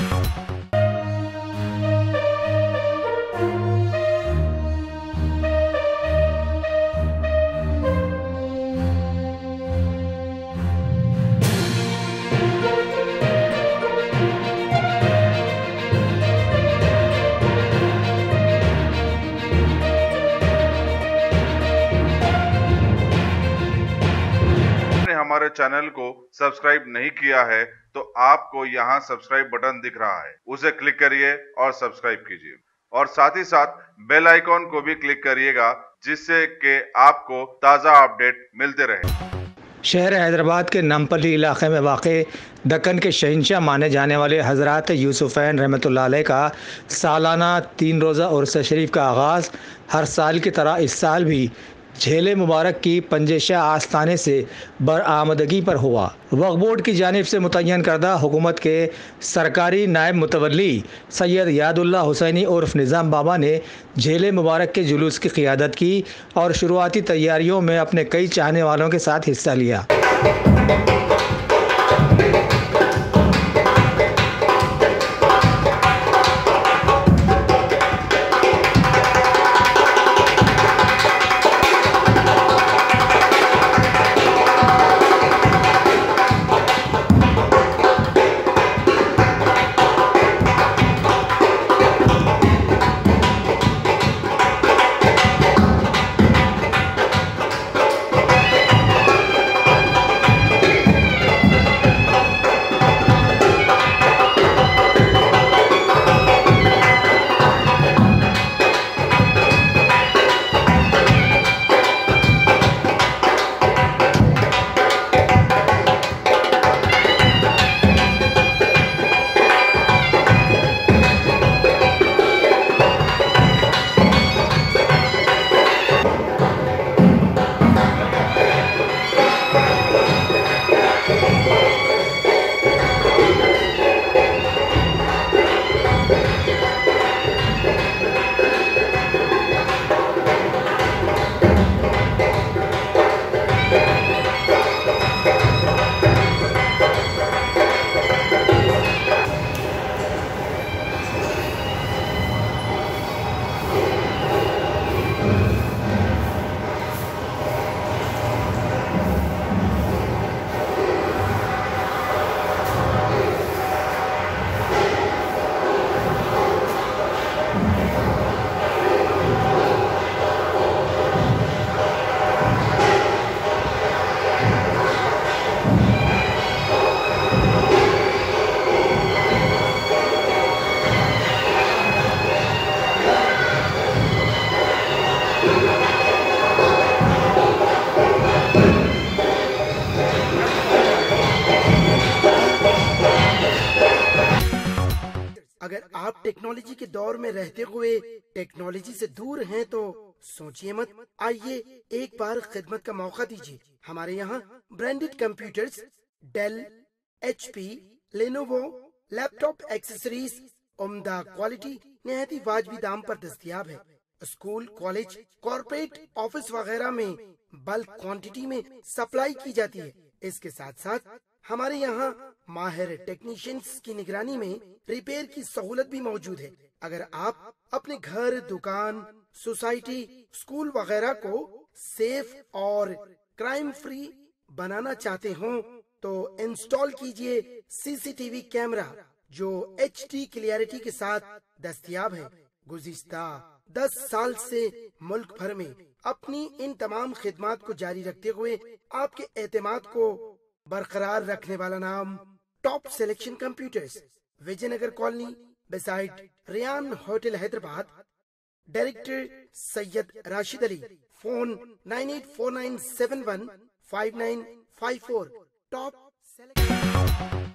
हमारे चैनल को सब्सक्राइब नहीं किया है तो आपको यहाँ सब्सक्राइब बटन दिख रहा है, उसे क्लिक करिए और सब्सक्राइब कीजिए और साथ ही साथ बेल आइकॉन को भी क्लिक करिएगा जिससे कि आपको ताज़ा अपडेट मिलते रहे। शहर हैदराबाद के नामपल्ली इलाके में वाक़े दक्कन के शहंशाह माने जाने वाले हज़रात यूसुफ़ैन रहमतुल्लाह अलैह का सालाना 3 रोज़ा उर्स शरीफ का आगाज़ हर साल की तरह इस साल भी झेले मुबारक की पंजेशाह आस्थाने से बरआमदगी पर हुआ। वक्फ बोर्ड की जानिब से मुतय्यन करदा हुकूमत के सरकारी नायब मुतवल्ली सैयद यादुल्लाह हुसैनी उर्फ निज़ाम बाबा ने झेले मुबारक के जुलूस की क़ियादत की और शुरुआती तैयारियों में अपने कई चाहने वालों के साथ हिस्सा लिया। अगर आप टेक्नोलॉजी के दौर में रहते हुए टेक्नोलॉजी से दूर हैं तो सोचिए मत, आइए एक बार खिदमत का मौका दीजिए। हमारे यहाँ branded computers Dell, HP, Lenovo, laptop accessories उम्दा क्वालिटी निहायत ही वाजबी दाम पर दस्तयाब है। स्कूल, कॉलेज, कॉर्पोरेट ऑफिस वगैरह में बल्क क्वांटिटी में सप्लाई की जाती है। इसके साथ साथ हमारे यहाँ माहिर टेक्नीशियंस की निगरानी में रिपेयर की सहूलत भी मौजूद है। अगर आप अपने घर, दुकान, सोसाइटी, स्कूल वगैरह को सेफ और क्राइम फ्री बनाना चाहते हो तो इंस्टॉल कीजिए CCTV कैमरा जो HD क्लियरिटी के साथ दस्तयाब है। गुज़िश्ता 10 साल से मुल्क भर में अपनी इन तमाम खिदमात को जारी रखते हुए आपके एतमाद को बरकरार रखने वाला नाम top selection computers, Vijayanagar colony beside Riyan hotel Hyderabad. Director Syed Rashid Ali. Phone 9849715954। Top